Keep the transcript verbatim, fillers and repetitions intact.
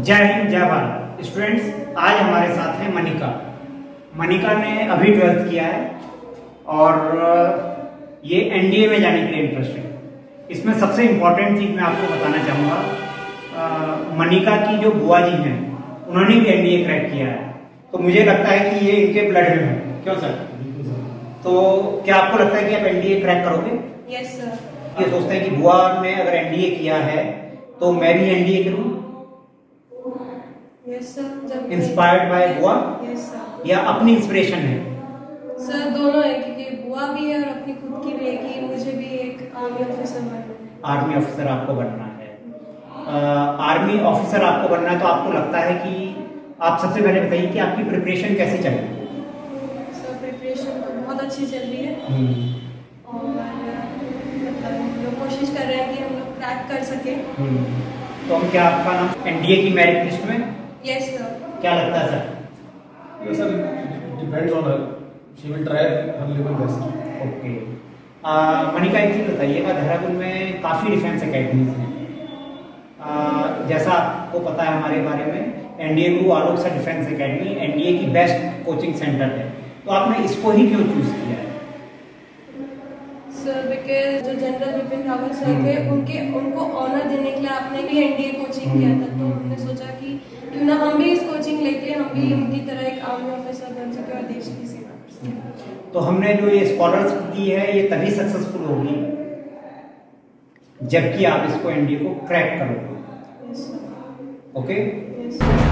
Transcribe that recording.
जय हिंद, जय भारत। स्टूडेंट्स, आज हमारे साथ हैं मनिका। मनिका ने अभी ट्वेल्थ किया है और ये एनडीए में जाने के लिए इंटरेस्ट है। इसमें सबसे इम्पोर्टेंट चीज मैं आपको बताना चाहूँगा, मनिका की जो बुआ जी हैं उन्होंने भी एनडीए क्रैक किया है, तो मुझे लगता है कि ये इनके ब्लड में है। क्यों सर? तो क्या आपको लगता है कि आप एनडीए क्रैक करोगे? Yes sir. ये सोचते हैं कि बुआ ने अगर एनडीए किया है तो मैं भी एनडीए करूँ? Yes sir. इंस्पायर्ड बाय बुआ? Yes sir. या अपनी इंस्पिरेशन है? सर दोनों है, क्योंकि बुआ भी है और अपनी खुद की भी है कि मुझे भी एक आर्मी ऑफिसर बनना है। आर्मी ऑफिसर आपको बनना है। आर्मी ऑफिसर आपको बनना है, तो आपको लगता है कि आप सबसे पहले बताइए कि आपकी प्रिपरेशन कैसी चल रही है? सर प्रिपरेशन तो बहुत अच्छी चल रही है और मतलब हम लोग कोशिश कर रहे हैं कि हम लोग क्रैक कर सके। तो हम क्या आपका नाम एनडीए की मेरिट लिस्ट में? Yes sir. क्या लगता है sir? Yes, sir. It depends on her. She will try her level best. Okay. Manika, एक चीज बताइएगा, देहरादून में काफ़ी डिफेंस अकेडमीज हैं। आ, जैसा आपको पता है हमारे बारे में, NDA Guru Alok sir defence academy NDA की बेस्ट कोचिंग सेंटर है, तो आपने इसको ही क्यों चूज किया है? सर बिकॉज जो जनरल विपिन रावत सर थे, उनके उनको ऑनर देने के लिए आपने भी एनडीए कोचिंग किया था, तो हमने सोचा कि क्यों ना हम भी इस कोचिंग लेके हम भी उनकी तरह एक आर्मी ऑफिसर बन सके और देश की सेवा कर सके। तो हमने जो ये स्कॉलरशिप दी है ये तभी सक्सेसफुल होगी जबकि आप इसको एनडीए को क्रैक करोगे। Yes sir. Okay. Yes sir.